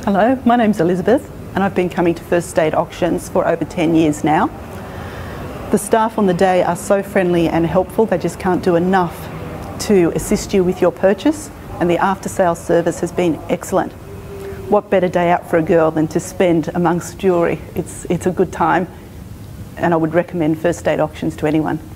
Hello, my name's Elizabeth and I've been coming to First State Auctions for over 10 years now. The staff on the day are so friendly and helpful, they just can't do enough to assist you with your purchase, and the after-sales service has been excellent. What better day out for a girl than to spend amongst jewellery? It's a good time and I would recommend First State Auctions to anyone.